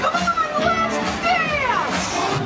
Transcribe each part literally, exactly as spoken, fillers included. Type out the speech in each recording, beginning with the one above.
Come on, let's dance!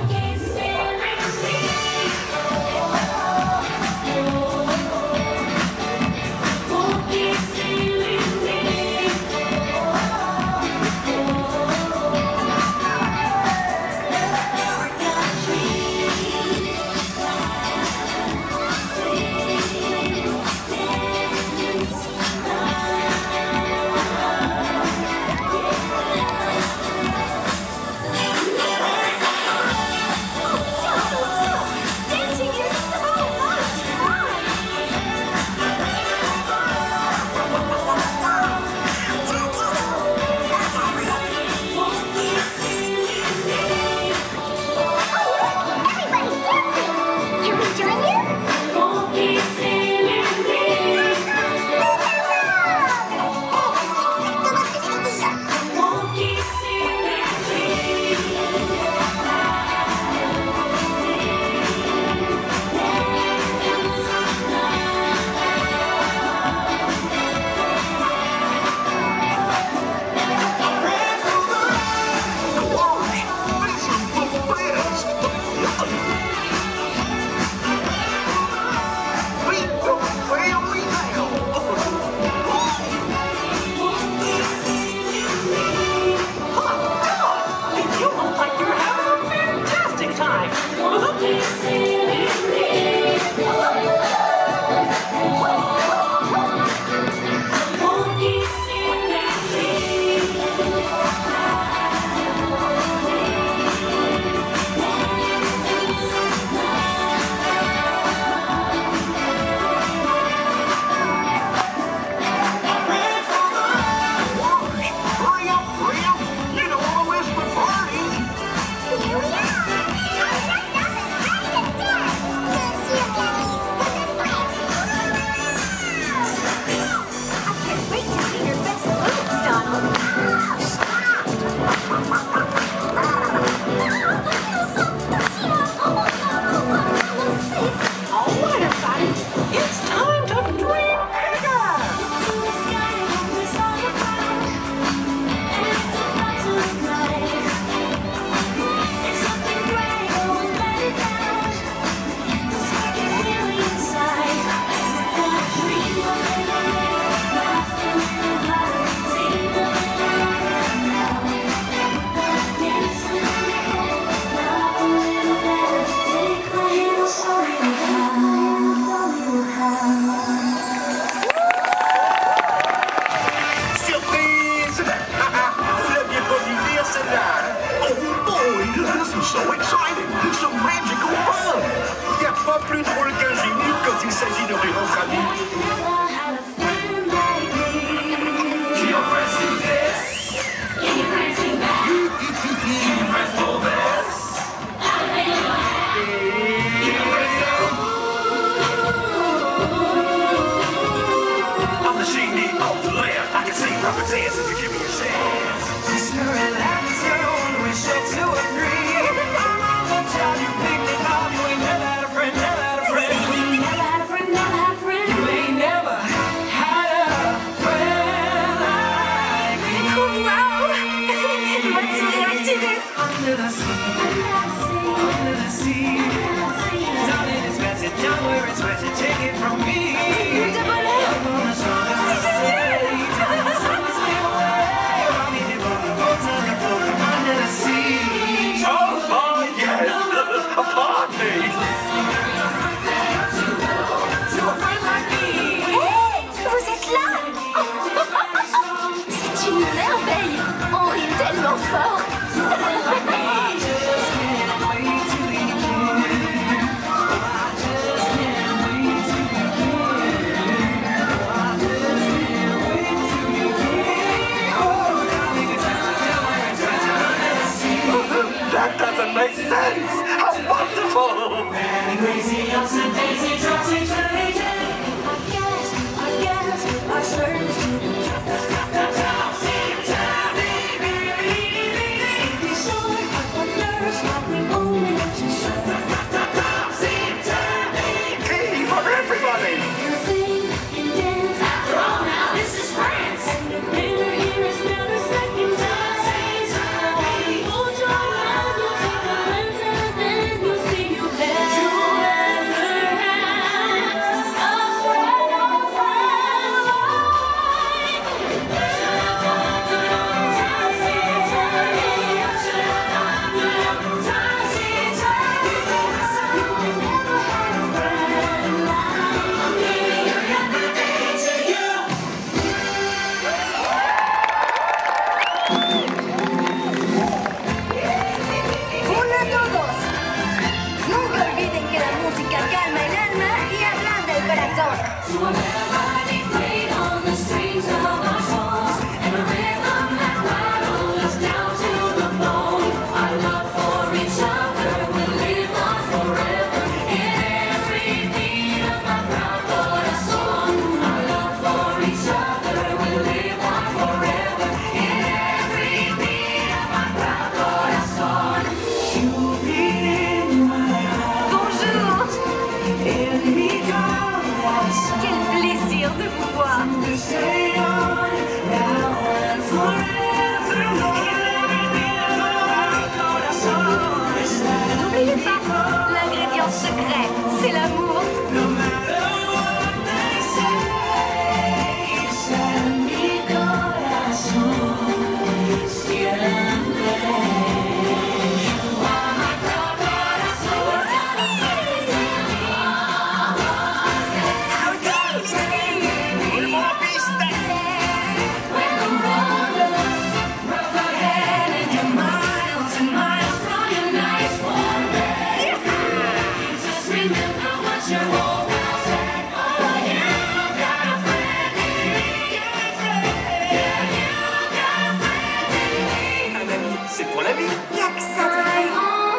So exciting! Some magical fun! Y a pas plus drôle qu'un génie quand il s'agit de rire entre amis. Your friends do this. Can your friends do that? Can your friends pull this? How do they look happy? Can your friends go? I'm the genie of the lamp. I can sing proper dance if you give me a chance. Mister Relaxer, we share two or three. You picked it up, you ain't never had a friend, never had a friend. You ain't never had a friend, never had a friend. You ain't never had a friend like me. Wow! What's reacted it? Under the sea, under the sea, darling, it's message, down where it's wet, you take it from me. Up on the shore, the sun is lit away. I'll be the boat, the boats on the floor from under the sea. Oh, oh, yes, a party. Hey, vous êtes là? C'est une merveille! On rit tellement fort! That doesn't make sense! How wonderful! Crazy ups and daisy drops eternity. I guess, I guess, I searched Key for everybody! After all now, this is France! And the dinner here is never second time. to a melody played on the strings of our songs, and a rhythm that rattles us down to the bone. Our love for each other will live on forever in every beat of my proud corazón. Our love for each other will live on forever in every beat of my proud corazón. You beat in my heart, Bonjour! in mi corazón. Quel plaisir de vous voir! To stay on now and forever. In every beat of my corazón. N'oubliez pas, l'ingrédient secret, c'est l'amour. No matter what they say, it's en mi corazón. Siempre. Un ami, c'est pour la vie. Y'a que ça de vrai.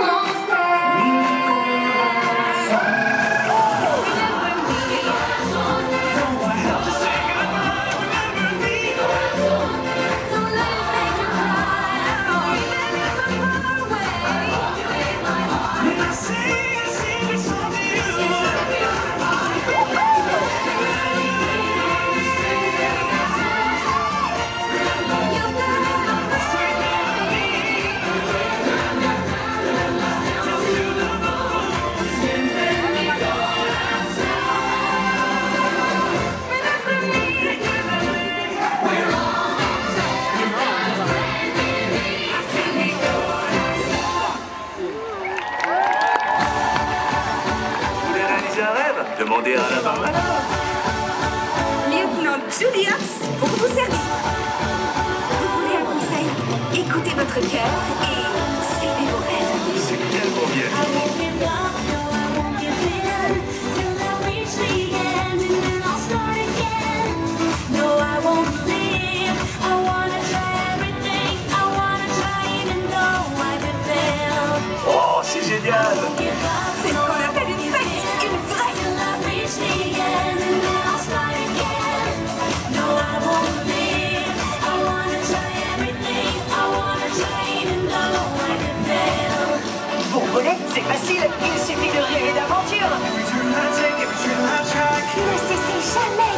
Vous voulez réaliser un rêve? Demandez à la barman. Lieutenant Julius pour vous servir. Vous voulez un conseil? Écoutez votre cœur et suivez vos rêves. C'est tellement bien. I won't give up, no, I won't give in till I reach the end, and then I'll start again. No, I won't leave. I wanna try everything. I wanna try even though I could fail. Oh, c'est génial. Give up, C'est ce qu'on appelle une fête, une vraie. till I reach the end, and then I'll start again. No, I won't leave. I wanna try everything. I wanna try even though I could fail. Pour voler, c'est facile, il suffit de rêver d'aventure. Every turn I take, every turn I try, Ne cessez jamais